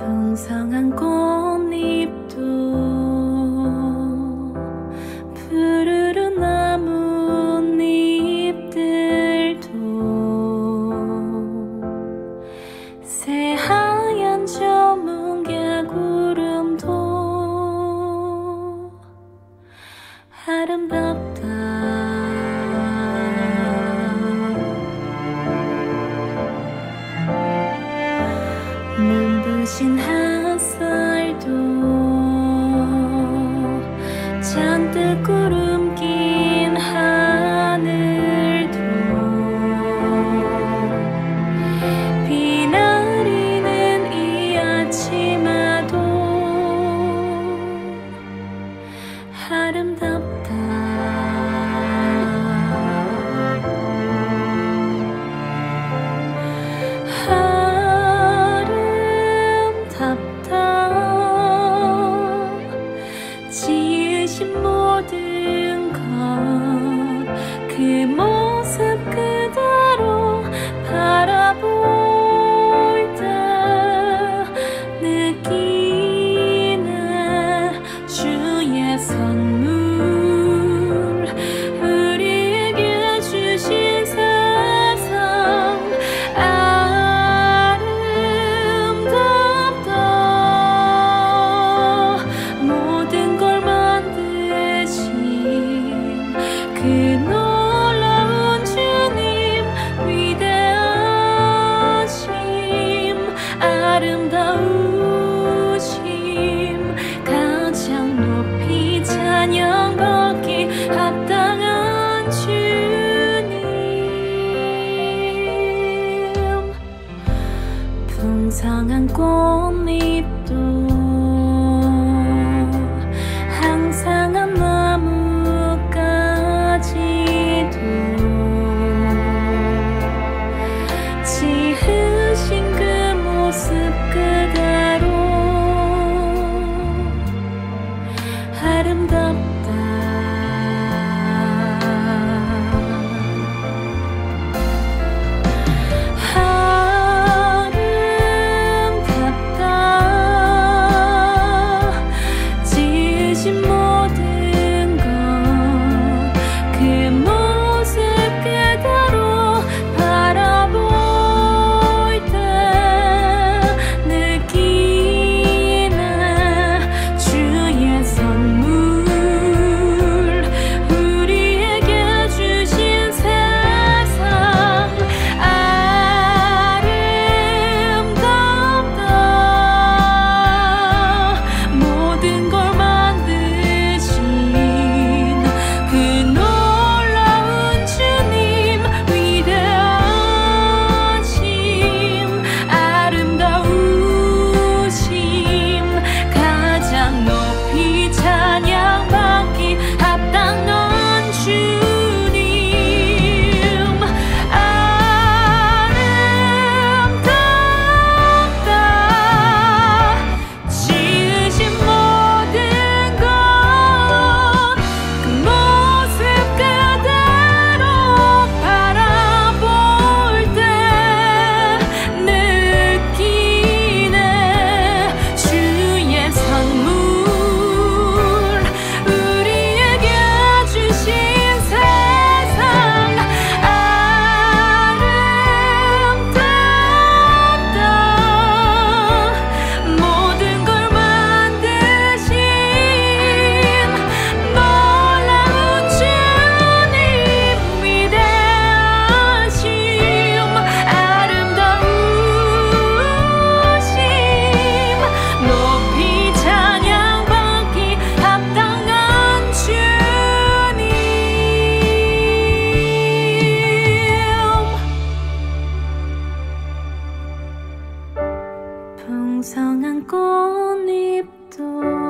풍성한 꽃잎도 푸르른 나뭇잎들도 새하얀 저문개 구름도 아름답다. 눈부신 햇살도 잔뜩 구름 낀 하늘도 비 내리는 이 아침에도 아름답다. 지으신 모든 것 그 모습 그대로 바라볼 때 느끼네 주의 선물 우리에게 주신 세상 아름답다. 모든 걸 그 놀라운 주님 위대하심 아름다우심 가장 높이 찬양받기 합당한 주님. 풍성한 꽃잎도 항상한 지으신 그 모습 그대로 아름답다. 아름답다. 지으신 모든 것 그 모습 그대로 바라볼 때 느끼네 주의 선물 우리에게 주신 세상 아름답다. 모든 걸 만드신 그 놀라운 주님 위대하심 아름다우심 가장 높이 찬양받기 합당한 주님. 아름답다. 지으신 모든 것 그 모습 그대로 바라볼 때 느끼네 주의 선물 우리에게 주신 세상 아름답다. 모든 걸 만드신 놀라운 주님 위대하심 아름다우심 높이 찬양받기 합당한 주님. 풍성한 꽃잎도